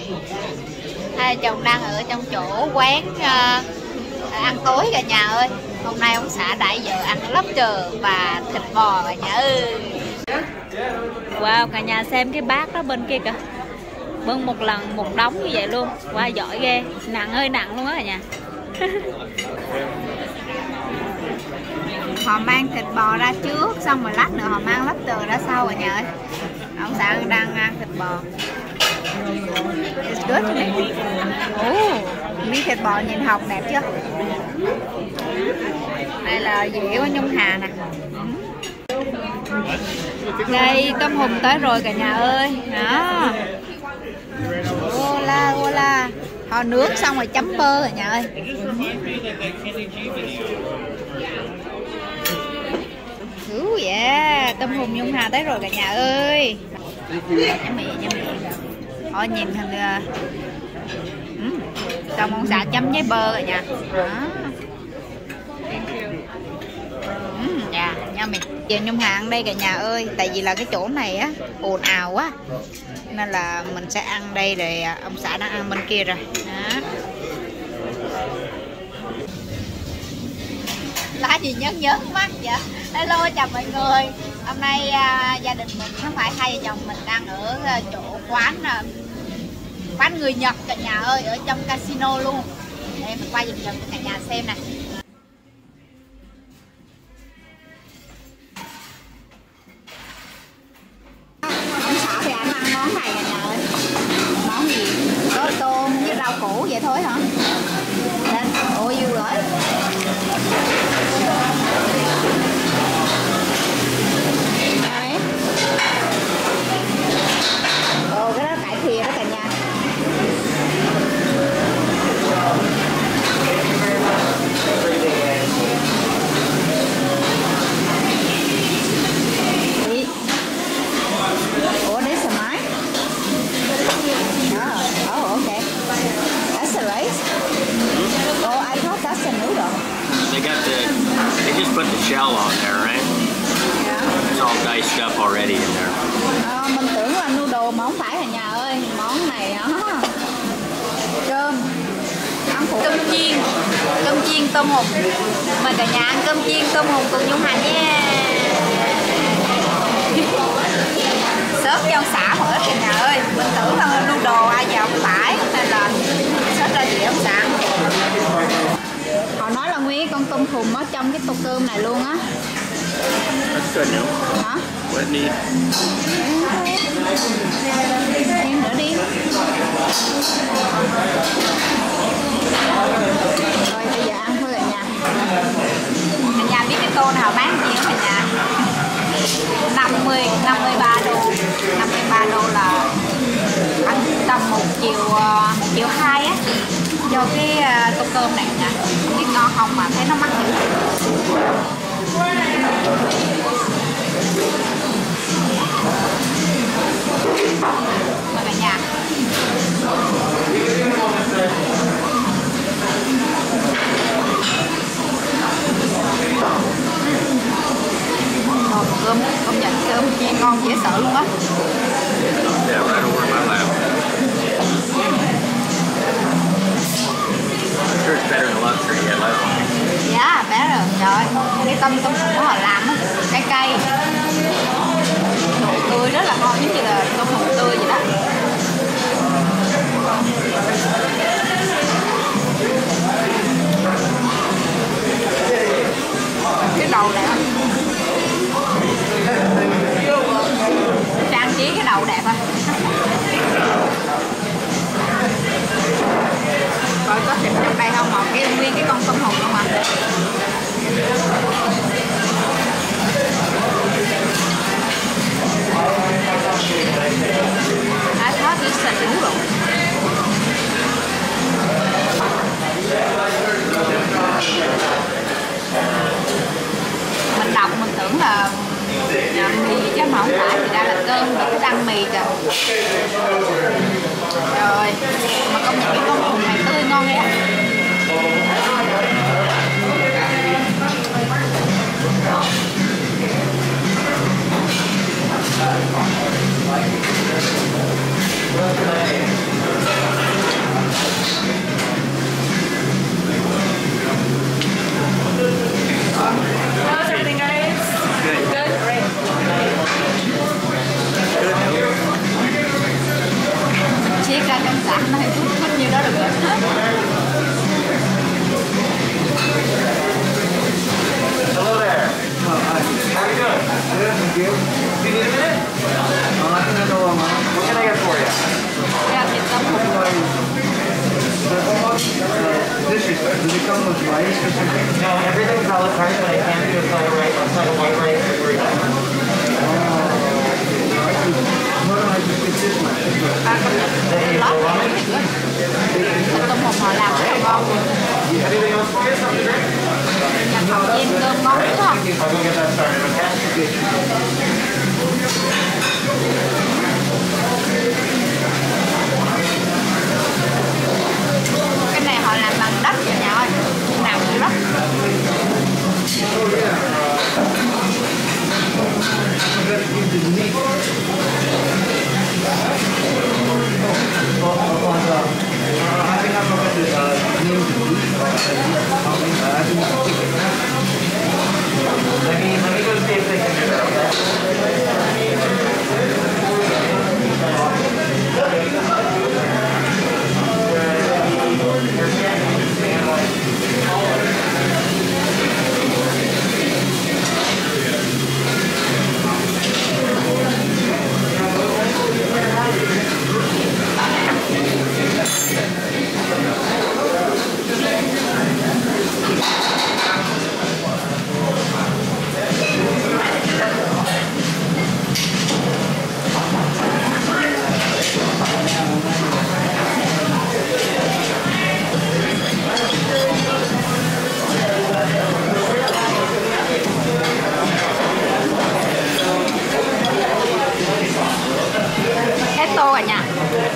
Hai chồng đang ở trong chỗ quán ăn tối cả nhà ơi. Hôm nay ông xã đãi vợ ăn lobster và thịt bò cả nhà ơi. Wow, cả nhà xem cái bát đó bên kia kìa. Bưng một lần một đống như vậy luôn. Wow, giỏi ghê. Nặng ơi nặng luôn á cả nhà. Họ mang thịt bò ra trước, xong rồi lát nữa họ mang lobster ra sau cả nhà ơi. Ông xã đang ăn thịt bò. It's good. Miếng thịt bò nhìn hồng đẹp chưa? Đây là dĩa của Nhung Hà nè. Đây tôm hùm tới rồi cả nhà ơi. Đó. Voila. Họ nướng xong rồi chấm bơ cả nhà ơi. Yeah, tôm hùm Nhung Hà tới rồi cả nhà ơi. Nhắm miệng. Họ nhìn thằng xong ông xã chấm với bơ rồi nha. Dạ, nha mình. Chiều Nhung Hà ăn đây cả nhà ơi. Tại vì là cái chỗ này á ồn ào quá, nên là mình sẽ ăn đây rồi ông xã đang ăn bên kia rồi. Đó. Lá gì nhớt mắt vậy? Hello chào mọi người. Hôm nay gia đình mình không phải hai vợ chồng mình đang ở chỗ quán người Nhật cả nhà ơi, ở trong casino luôn. Đây mình quay giùm cho cả nhà xem nè. Ông xã thì anh ăn món này cả nhà ơi. Món gì? Có tôm với rau củ vậy thôi hả? Lên, ôi yêu rồi. Cái đó cải thìa đó cả nhà. Ủa đấy sao máy? Oh, okay. That's the rice. Oh, I thought that's the noodle. They just put the shell on there, right? Yeah. It's all diced up already in there. Mình tưởng là noodle mà không phải cả nhà ơi. Món này hả? Cơm. Cơm chiên tôm hùm. Mời cả nhà ăn cơm chiên tôm hùm cùng Nhung Hà nha. Sớt cho ông xã mở cả nhà ơi. Mình tưởng là noodle ai vào không phải, nên là sớt ra gì ông xã. Họ nói là nguyên con tôm hùm ở trong cái tô cơm này luôn á. That's good now. Hả? What need? Em nữa đi. Rồi bây giờ ăn thôi cả nhà. Cả nhà biết cái tô nào bán gì không cả nhà? 53 đô. 53 đô là ăn tầm 1,2 triệu á. Do cái tô cơm này nha. Không biết ngon không mà thấy nó mắc dữ. Mời cả nhà. Cơm, công nhận cơm chiên ngon dễ sợ luôn á. Yeah, right over my lap. I'm sure it's better than lobster. You get lobster. Yeah, better. Trời, cái tôm hùm của họ làm á, cay. Độ tươi rất là ngon, giống như là tôm hùm tươi vậy đó. Cái đầu này á. Trang trí cái đầu đẹp à. Coi có thịt trong đây không mà cái nguyên cái con tôm hùm không à. ra trong sẵn này chút hết nhiêu đó được rồi. Hello there. How are you doing? Good, thank you. Do you need a minute? I think I know what can I get for you? Ra thịt tôm hùm. Dishes, does it come with rice or something? No, everything's a la carte, but I can't do a side of rice. I'll a white rice if we're done. Why don't I just get this one? Thịt tôm hùm họ làm rất là ngon. Anything else for you? Something to drink? Chiên cơm ngon đúng không? I'll go get that started, okay? Cái này họ làm bằng đất vậy nhỏ ơi, làm từ đất. Let me go see if they can do that, okay? Hết tô rồi nha.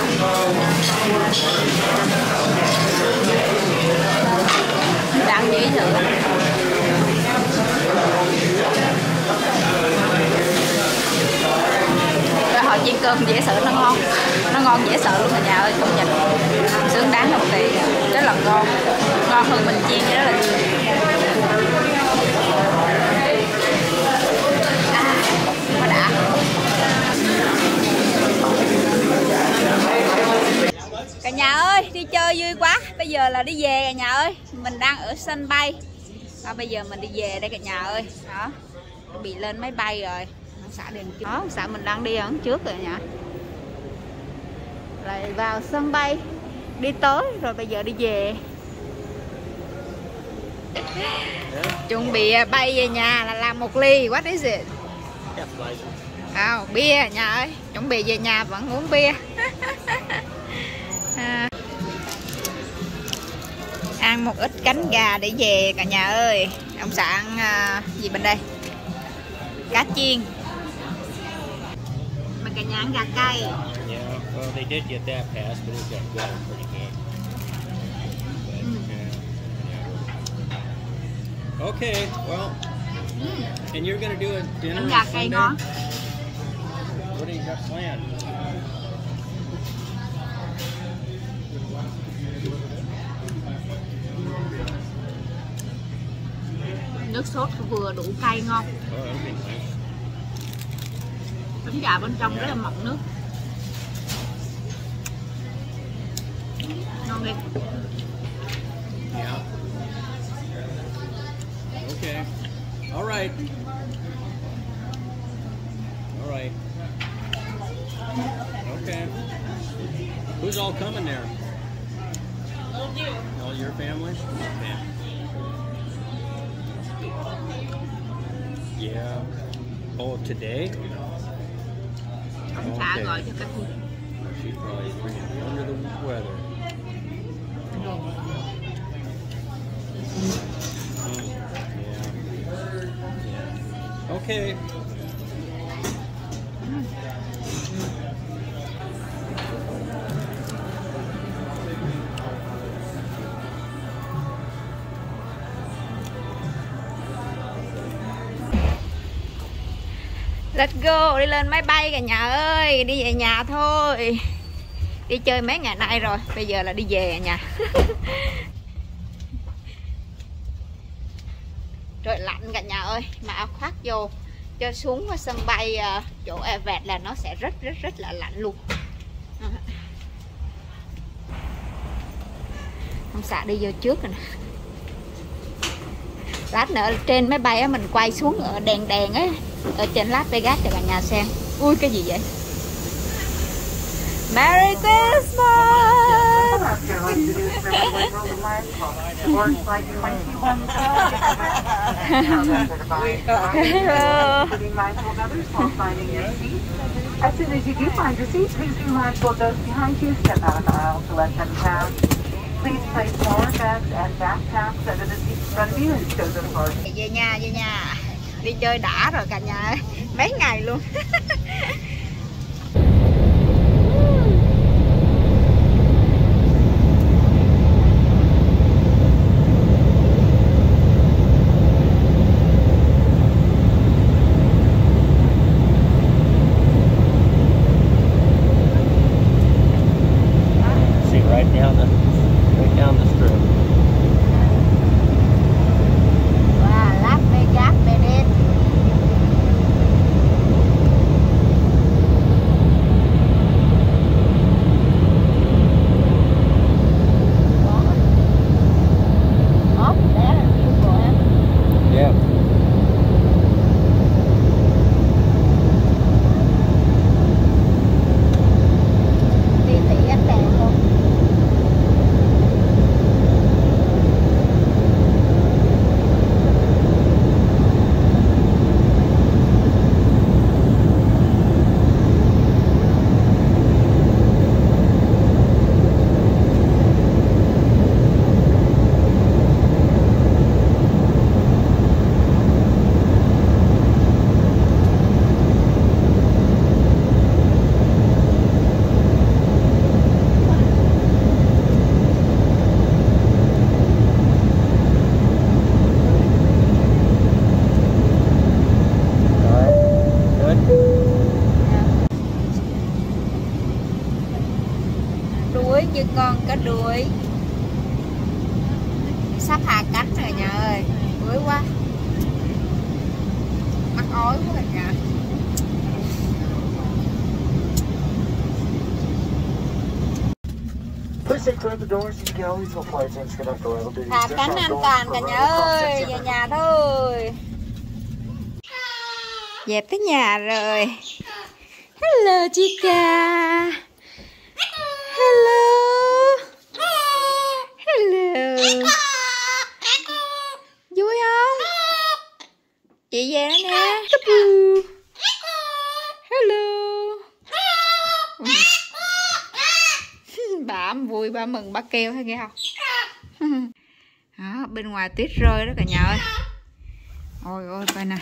Đang dễ thử. Rồi họ chiên cơm dễ sợ nó ngon dễ sợ luôn cả nhà ơi, công nhận xứng đáng đồng tiền, rất là ngon hơn mình chiên rất là nhiều. Quá đã. Cả nhà ơi, đi chơi vui quá. Bây giờ là đi về cả nhà ơi. Mình đang ở sân bay. Và bây giờ mình đi về đây cả nhà ơi. Đó. Bị lên máy bay rồi. Ông xã đi đó, ông xã mình đang đi ở trước rồi nha. Lại vào sân bay. Đi tới rồi bây giờ đi về. Chuẩn bị bay về nhà là làm một ly. What is it? Bia nhà ơi. Chuẩn bị về nhà vẫn uống bia. Ăn một ít cánh gà để về cả nhà ơi. Ông xã ăn gì bên đây? Cá chiên. Mà cả nhà ăn gà cay. Yeah, well, they did get that passed, but it got good pretty good. But, yeah. Okay, well, and you're gonna do a dinner on Gà cay Sunday? ngon. What do you got planned? Nước sốt vừa đủ cay ngon. Oh, that'll be nice. Bánh gà bên trong rất là mọng nước. Ngon đi. Yeah. Okay. All right. All right. Okay. Who's all coming there? All your family? Okay. Yeah. Oh, today? Ông xã Okay. gọi cho các chị. She's probably under the weather. Yeah. Okay. Let's go, đi lên máy bay cả nhà ơi, đi về nhà thôi. Đi chơi mấy ngày nay rồi, bây giờ là đi về cả nhà. Trời lạnh cả nhà ơi, mà áo khoác vô cho xuống ở sân bay chỗ Everett là nó sẽ rất là lạnh luôn. Ông xã đi vô trước rồi nè. Lát nữa trên máy bay á mình quay xuống ở đèn đèn ấy, ở trên Las Vegas cho cả nhà xem. Ui cái gì vậy? Merry Christmas. As soon as you do find your seat, please be mindful of those behind you. Step out of the aisle to let them pass. Please place smaller bags and backpacks under the seats in front of you and show them card. Về nhà, về nhà. Đi chơi đã rồi cả nhà ơi. Mấy ngày luôn. Như con cá đuối sắp hạ cánh rồi nhà ơi, đuối quá, mắc ói quá rồi nhà. Hạ cánh an toàn cả nhà ơi, về nhà thôi. Dẹp tới nhà rồi. Hello Chica. Hello. Hello. Vui không? Chị về đó nè. Hello. Bà vui, bà mừng, bà kêu thấy nghe không? Đó, bên ngoài tuyết rơi đó cả nhà ơi. Ôi ôi coi nè.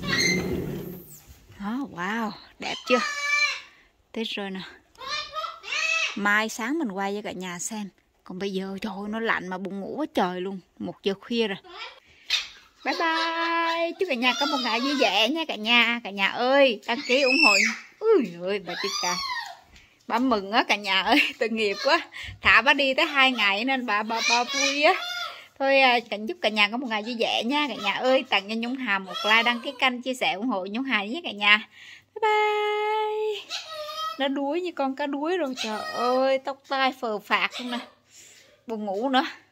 Đó, wow, đẹp chưa? Tuyết rơi nè. Mai sáng mình quay cho cả nhà xem. Còn bây giờ trời ơi, nó lạnh mà buồn ngủ quá trời luôn. 1 giờ khuya rồi. Bye bye. Chúc cả nhà có một ngày vui vẻ nha cả nhà. Cả nhà ơi, đăng ký ủng hộ. Ui ơi bà Chica. Bà mừng á cả nhà ơi, tội nghiệp quá. Thả bà đi tới 2 ngày nên bà vui á. Thôi cảnh chúc cả nhà có một ngày vui vẻ nha cả nhà ơi. Tặng cho Nhung Hà một like, đăng ký kênh, chia sẻ ủng hộ Nhung Hà nhé cả nhà. Bye bye. Nó đuối như con cá đuối rồi, trời ơi, tóc tai phờ phạc luôn nè, buồn ngủ nữa.